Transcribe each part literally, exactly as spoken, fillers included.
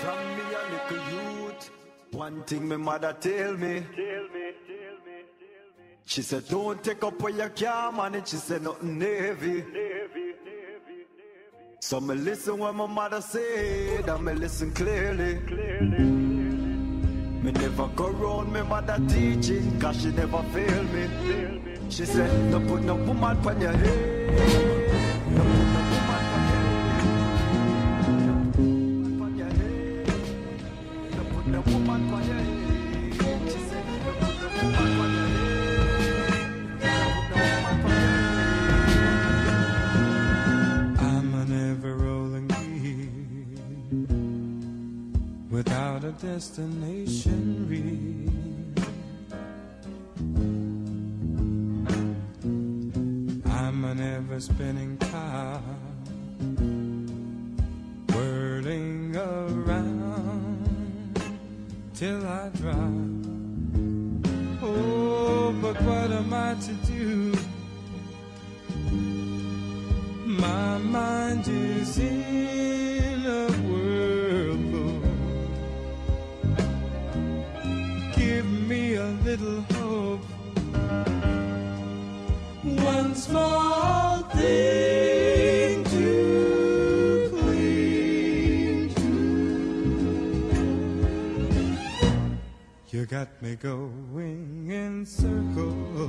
From me a little youth, one thing my mother tell me. She said, don't take up where you can manage. She said, nothing heavy. So me listen what my mother said, and me listen clearly. Me never go round my mother teaching, cause she never failed me. She said, no put no woman on your head. No put no woman on your head. No put no woman on your head. She said, no put no woman on your head. Without a destination reach, I'm an ever-spinning top, whirling around till I drop. Oh, but what am I to do? My mind is in a whirlpool. Give me a little hope. One small thing to cling to. You got me going in circles.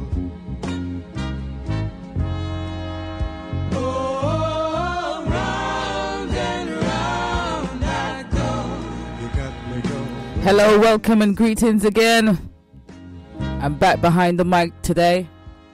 Oh, round and round I go. You got me going. Hello, welcome and greetings again. I'm back behind the mic today.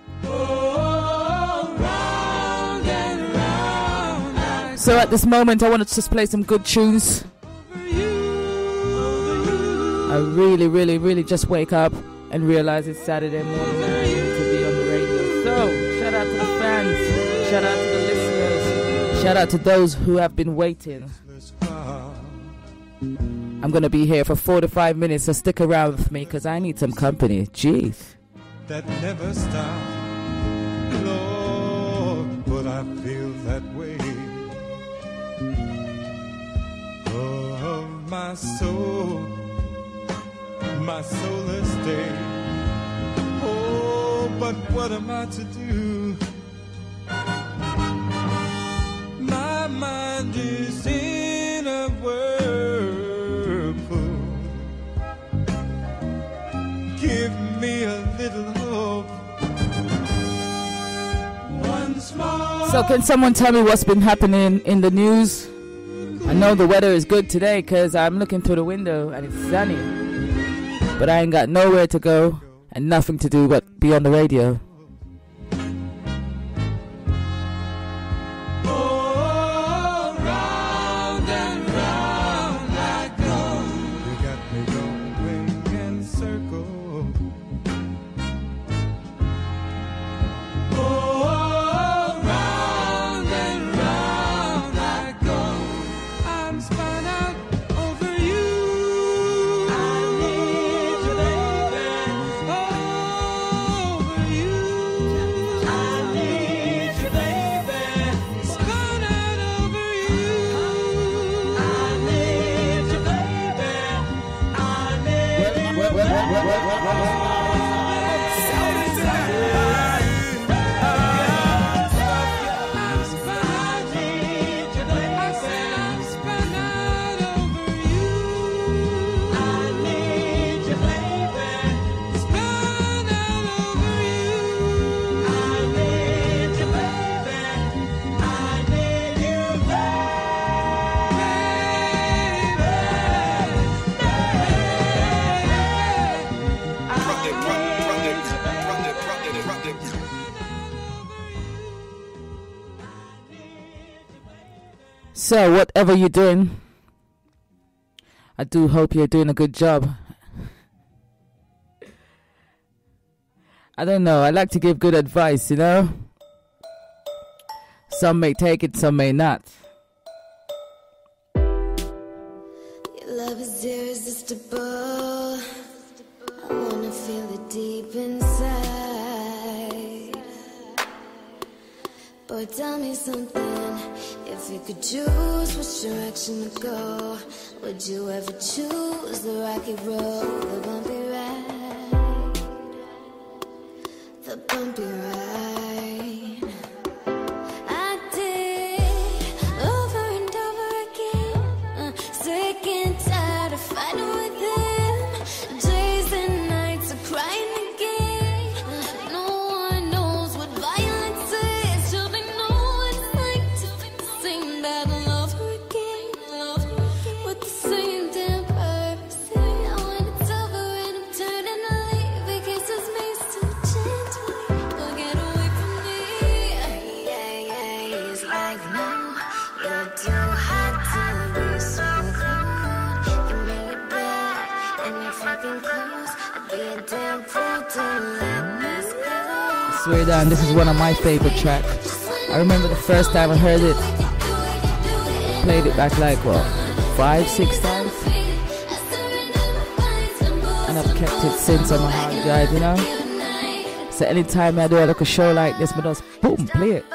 Oh, round and round I go. So at this moment I wanted to just play some good tunes. Over you, over you. I really, really, really just wake up and realize it's Saturday morning and I need to be on the radio. So, shout out to the fans, shout out to the listeners, shout out to those who have been waiting. I'm going to be here for four to five minutes, so stick around with me because I need some company. Jeez. That never stops, Lord, but I feel that way. Oh, my soul, my soulless day. Oh, but what am I to do? My mind is in a whirlpool. Give me a little hope. One small. So can someone tell me what's been happening in the news? I know the weather is good today because I'm looking through the window and it's sunny. But I ain't got nowhere to go and nothing to do but be on the radio. Oh, round and round I go. You got me going in circles. Oh, round and round I go. I'm spun out over you. I need you, baby. Over you. I need you, baby. Spun out over you. I need you, baby. I need you, So whatever you're doing, I do hope you're doing a good job. I don't know, I like to give good advice, you know? Some may take it, some may not. Your love is irresistible. I wanna feel it deep inside. Boy, tell me something. If you could choose which direction to go, would you ever choose the rocky road, the bumpy ride, the bumpy ride? I did over and over again. Uh, sick and tired of fighting with him. Days and nights of crying again. Uh, no one knows what violence is till they know what it's like to sing that love her again, love her again, with the same damn person. Now when it's over and I'm turning to leave, he kisses me so gently. But get away from me. Yeah, yeah, he's like, no, you're too hot to be so cold. You make it bad and you're fucking close. I'd be a damn fool to let this go. Swear down, this is one of my favorite tracks. I remember the first time I heard it, played it back like what, five, six times, and I've kept it since on my hard drive, you know. So anytime I do like a show like this, I just boom, play it.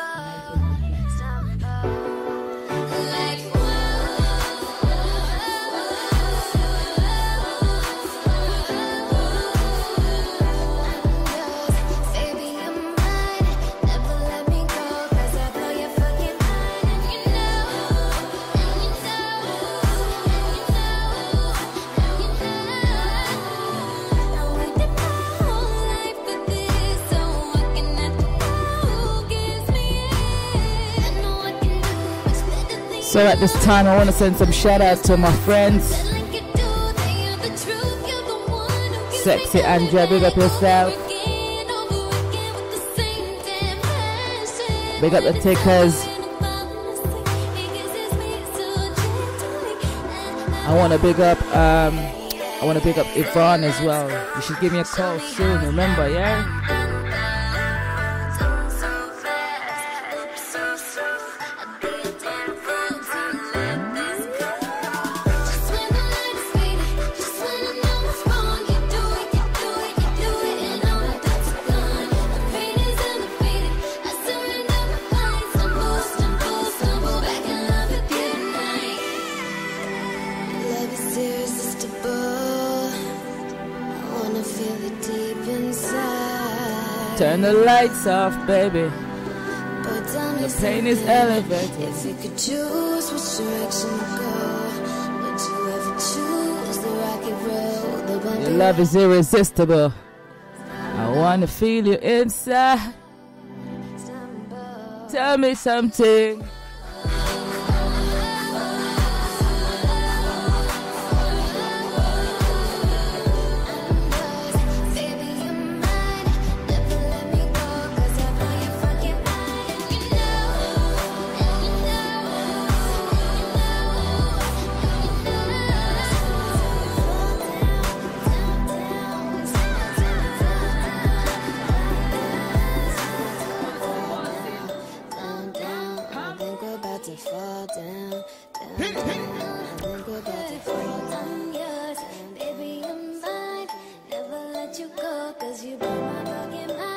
Baby, you're mine. Never let me go, 'cause I blow your fucking mind. And you know, and you know, and you know, and you know. I waited my whole life for this, so looking at the wall gives me air. I know I can do much better than So at this time, I want to send some shout outs to my friends. like you do. That you're the truth, you're the one who gives Sexy me Andrea, big up yourself. again, over again with the same damn passion. Big up the Tickers. I want to big up, um, I want to big up Yvonne as well. You should give me a call soon, remember, yeah? Love is irresistible. I wanna feel it deep inside. Turn the lights off, baby. But tell me The pain is something. elevated. If you could choose which direction to go, would you ever choose the rocky road, the bumpy Your love is irresistible. I want to feel you inside. ride? Tell me something. Baby, you're mine. Never let me go, 'cause I blow your fucking mind. And you know, and you know, and you know, down, down. I think we're about to fall down, down, down. I think we're about to fall down. Yours, baby, you're mine. Never let you go, 'cause you blow my fucking mind.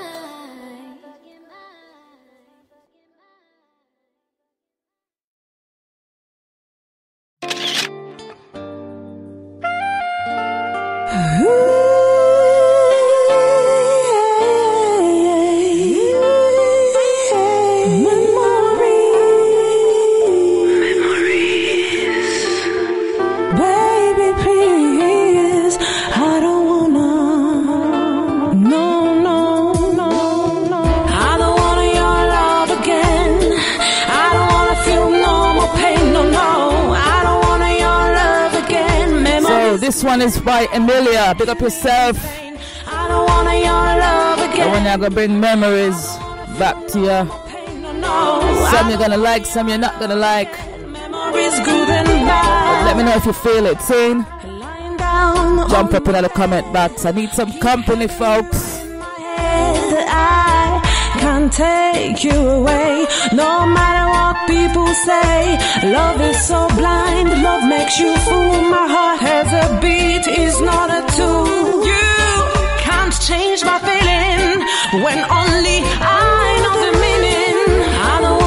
Baby, please, I don't wanna. No, no, no, no. I don't want your love again. I don't wanna feel no more pain. No, no. I don't want your love again. So Memories. this one is by Emilia. Big up yourself. I don't want your love I again. want to bring memories back to you. Pain, no, no. Some you're gonna like, some you're not gonna like. Memories good and bad. Let me know if you feel it. Sing. Lying down Jump on up in the comment box. I need some company, folks. my head. I can't take you away. No matter what people say, love is so blind. Love makes you fool. My heart has a beat, is not a tool. You can't change my feeling when only I know the meaning. I don't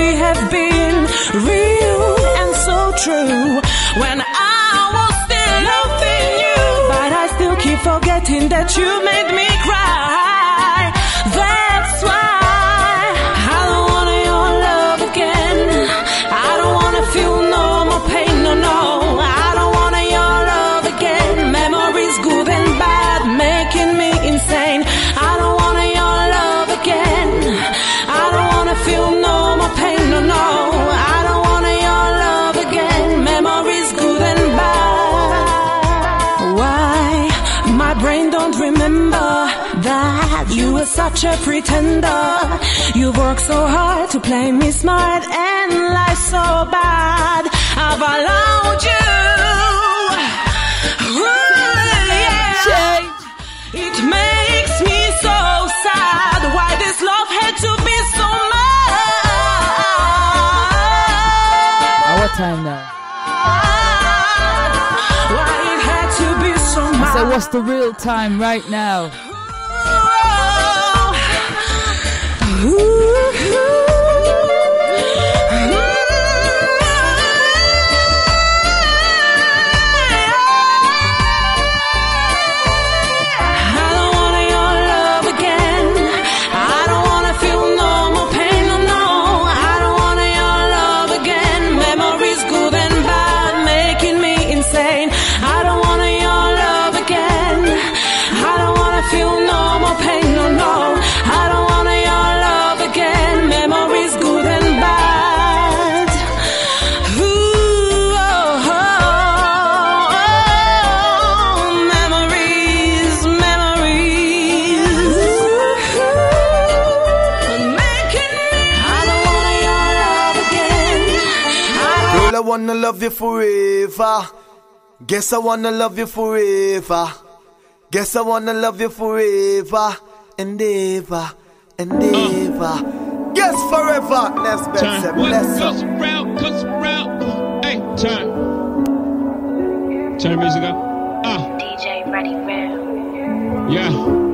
we have been real and so true. When I was still loving you, but I still keep forgetting that you made me cry. That's why I don't want your love again. I don't want to feel no more pain, no, no. I don't want your love again. Memories good and bad, making me insane. I don't want your love again. I don't want to feel no more pain, no, no. I don't want your love again. Memories good and bad. Why? My brain don't remember that you were such a pretender. You worked so hard to play me smart and lie so bad. I've allowed you. Ooh, yeah. It makes me so sad. Why this love had to be so much? At what time now? Why it had to be so much? So what's the real time right now? I wanna love you forever. Guess I wanna love you forever. Guess I wanna love you forever and ever and ever. Uh. Guess forever. Next best said bless goes around, goes around. Hey, turn. Turn the music up. Ah. D J Ready Round. Yeah.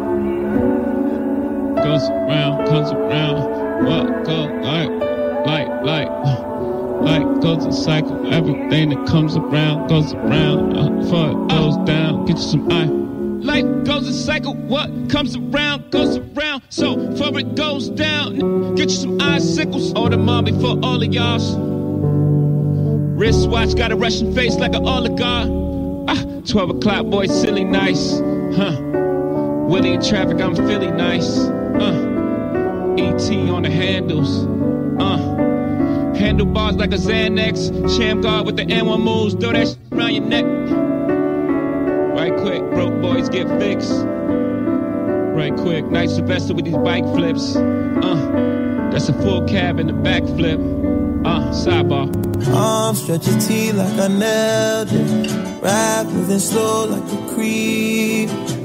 Goes around, comes around. What goes like, like, like. Like goes a cycle, everything that comes around goes around. Uh, before it goes down, get you some eye. Life goes a cycle, what comes around goes around. So before it goes down, get you some icicles. Order mom before all of y'all's. Wristwatch got a Russian face like an oligarch. Ah, twelve o'clock, boy, silly nice. Huh? Willie in traffic, I'm Philly nice. Uh, E T on the handles. Uh. Handlebars like a Xanax. Sham guard with the N one moves. Throw that shit around your neck. Right quick, broke boys get fixed. Right quick, night Sylvester with these bike flips. Uh, that's a full cab and a backflip. Uh, sidebar. Arms stretch your T like I nailed it. Rap moving slow like a creep.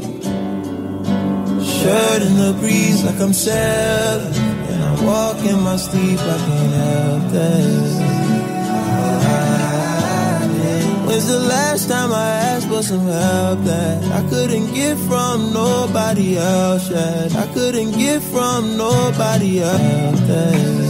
Shirt in the breeze like I'm sailing. Walk in my sleep, I can't help that. When's the last time I asked for some help that I couldn't get from nobody else yet? I couldn't get from nobody else that.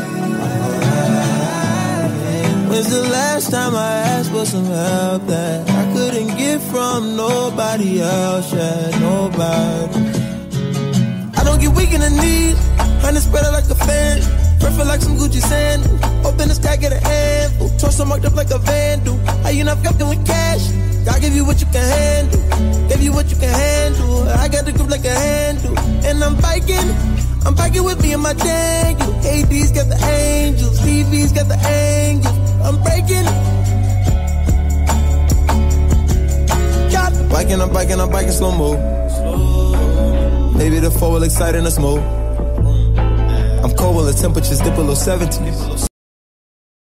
When's the last time I asked for some help that I couldn't get from nobody else yet? Nobody. I don't get weak in the knees. Honey spread out like a fan. Perfect like some Gucci sandals. Open the sky, get a handful. Torso marked up like a vandal. How you not fucking with cash? God give you what you can handle. Give you what you can handle. I got the grip like a handle. And I'm biking. I'm biking with me and my Daniel. A D's got the angels. T V's got the angels. I'm breaking. Biking, I'm biking, I'm biking slow mo. Maybe the four will excite in the smoke. I'm cold when the temperatures dip below seventy.